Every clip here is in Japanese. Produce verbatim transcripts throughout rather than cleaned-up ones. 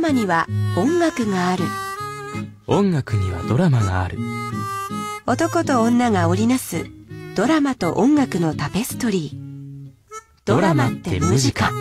マには音楽がある。 音楽にはドラマがある。 男と女が織りなすドラマと音楽のタペストリー。ドラマってムジカ。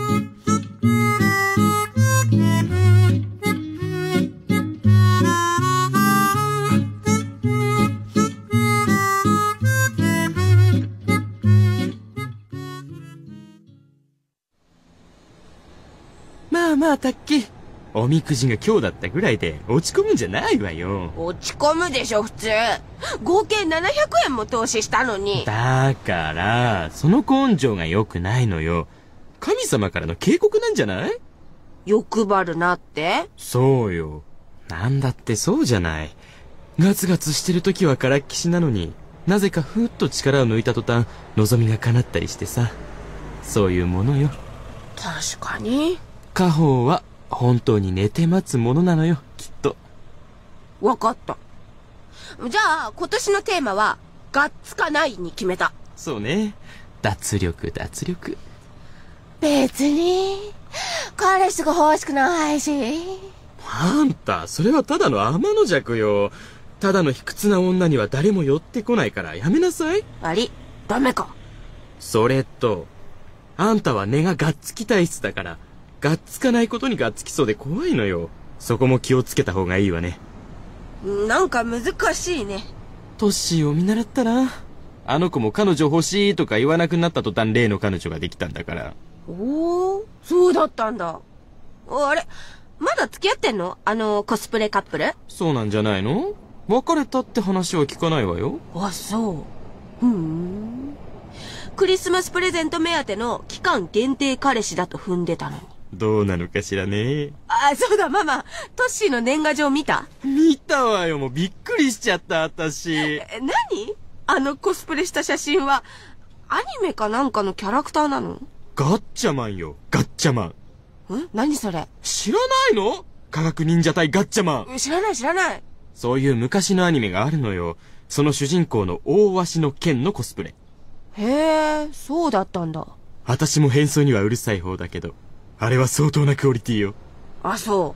まあまあ、タッキー。おみくじが今日だったぐらいで落ち込むんじゃないわよ。 落ち込むでしょ普通。合計ななひゃくえんも投資したのに。 だからその根性が良くないのよ。神様からの警告なんじゃない？ 欲張るなって？ そうよ。なんだってそうじゃない。ガツガツしてる時はからっきしなのに、なぜかふっと力を抜いた途端望みが叶ったりしてさ。そういうものよ。 確かに。 家宝は本当に寝て待つものなのよ、きっと。 わかった。じゃあ今年のテーマはガッツかないに決めた。 そうね。脱力脱力。 別に彼氏が欲しくないし。 あんたそれはただの天の弱よ。ただの卑屈な女には誰も寄ってこないからやめなさい。 ありダメか。 それとあんたは根がガッツキ体質だから、がっつかないことにがっつきそうで怖いのよ。そこも気をつけた方がいいわね。 なんか難しいね。 トッシーを見習ったら。あの子も彼女欲しいとか言わなくなった途端例の彼女ができたんだから。 おお、そうだったんだ。あれまだ付き合ってんの？あのコスプレカップル？ そうなんじゃないの？別れたって話は聞かないわよ。 あ、そう。ふーん。クリスマスプレゼント目当ての期間限定彼氏だと踏んでたのに。 どうなのかしらね。 あ、そうだママ、トッシーの年賀状見た？ 見たわよ。もうびっくりしちゃった私。 え、何？あのコスプレした写真はアニメかなんかのキャラクターなの？ ガッチャマンよ、ガッチャマン。 ん？何それ？ 知らないの？科学忍者隊ガッチャマン。 知らない知らない。 そういう昔のアニメがあるのよ。その主人公の大鷲の剣のコスプレ。 へえ、そうだったんだ。 私も変装にはうるさい方だけど、あれは相当なクオリティよ。 あ、そう。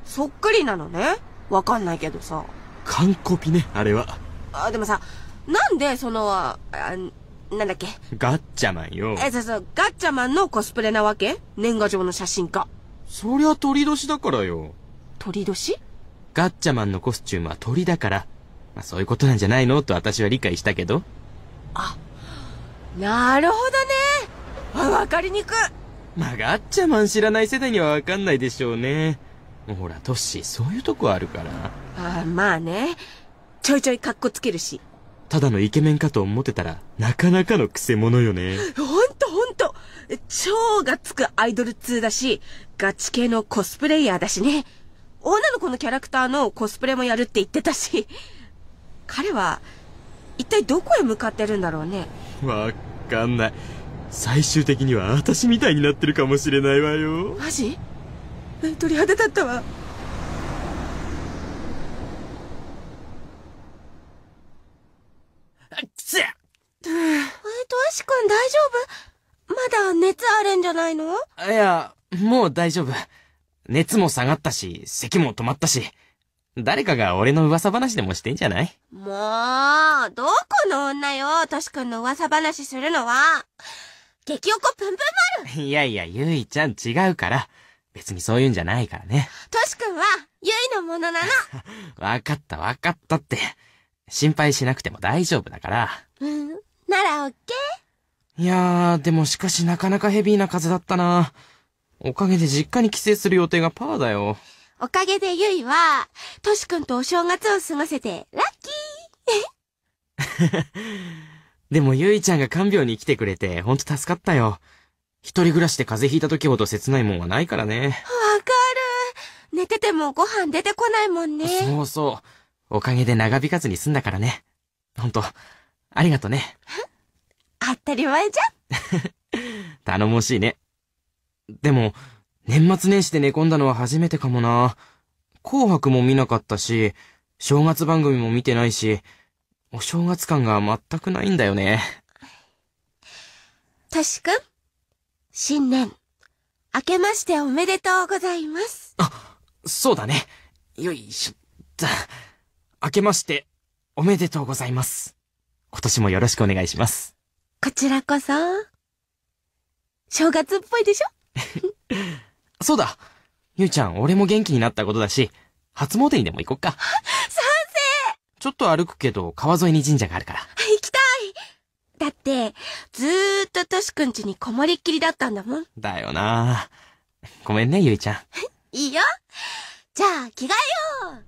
そっくりなのね。わかんないけどさ。 完コピね、あれは。 あ、でもさ、なんでその、あ、なんだっけ。 ガッチャマンよ。 え、そうそう、ガッチャマンのコスプレなわけ？年賀状の写真か。 そりゃ鳥年だからよ。 鳥年？ ガッチャマンのコスチュームは鳥だから、まあそういうことなんじゃないのと私は理解したけど。 あ、なるほどね。あ、わかりにくい。 まあガッチャマン知らない世代にはわかんないでしょうね。もうほらトッシーそういうとこあるから。 あ、まあね。ちょいちょいカッコつけるし。 ただのイケメンかと思ってたらなかなかのクセ者よね。 ほんとほんと。超がつくアイドル通だし、ガチ系のコスプレイヤーだしね。女の子のキャラクターのコスプレもやるって言ってたし。彼は一体どこへ向かってるんだろうね。 わかんない。最終的には私みたいになってるかもしれないわよ。 マジ？鳥肌立ったわ。 くせえ。 え、トシ君大丈夫？まだ熱あるんじゃないの？ いや、もう大丈夫。熱も下がったし、咳も止まったし。誰かが俺の噂話でもしてんじゃない？ もう、どこの女よ、トシ君の噂話するのは。激おこぷんぷん丸。 いやいや、ゆいちゃん違うから。別にそういうんじゃないからね。 トシ君は、ゆいのものなの。 わかったわかったって。心配しなくても大丈夫だから。 うん、ならオッケー。いやー、でもしかしなかなかヘビーな風だったな。おかげで実家に帰省する予定がパーだよ。 おかげでゆいは、トシ君とお正月を過ごせて、ラッキー。 でもゆいちゃんが看病に来てくれて、ほんと助かったよ。一人暮らしで風邪ひいた時ほど切ないもんはないからね。 わかる。寝ててもご飯出てこないもんね。 そうそう。おかげで長引かずに済んだからね。ほんと、ありがとね。 当たり前じゃん。 頼もしいね。でも、年末年始で寝込んだのは初めてかもな。紅白も見なかったし、正月番組も見てないし、お正月感が全くないんだよね。 トシ君、新年、明けましておめでとうございます。 あ、 そうだね。よいしょっと。明けまして、おめでとうございます。今年もよろしくお願いします。 こちらこそ。正月っぽいでしょ？ そうだ。ゆうちゃん、俺も元気になったことだし、初詣にでも行こっか。 賛成！ ちょっと歩くけど、川沿いに神社があるから。 行きたい！だって、ずーっととしくん家にこもりっきりだったんだもん。 だよな。ごめんね、ゆいちゃん。 いいよ。じゃあ、着替えよう。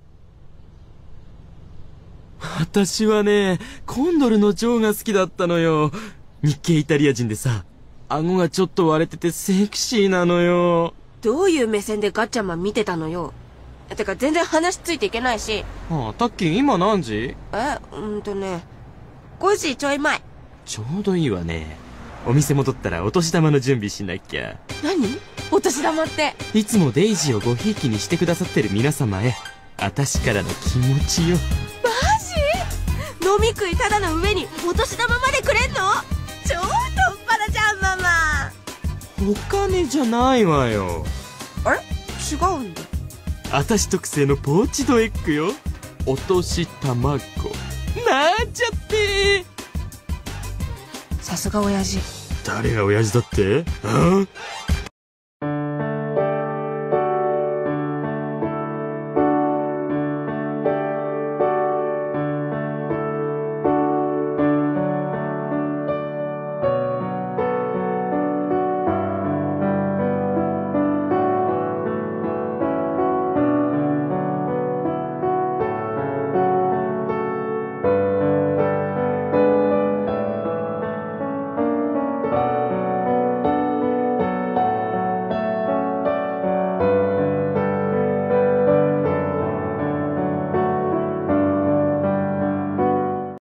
私はね、コンドルの蝶が好きだったのよ。日系イタリア人でさ、顎がちょっと割れててセクシーなのよ。 どういう目線でガッチャマン見てたのよ。てか全然話ついていけないし。 ああ、タッキー今何時？ え、うんとね、ごじちょい前。 ちょうどいいわね。お店戻ったらお年玉の準備しなきゃ。 何？お年玉って。 いつもデイジーをごひいきにしてくださってる皆様へ、私からの気持ちよ。 マジ？飲み食いただの上にお年玉までくれんの？超太っ腹じゃん、ママ。 お金じゃないわよ。 あれ？違うんだ。 私特製のポーチドエッグよ。お年玉子。なんちゃって。 さすが親父。 誰が親父だって？うん？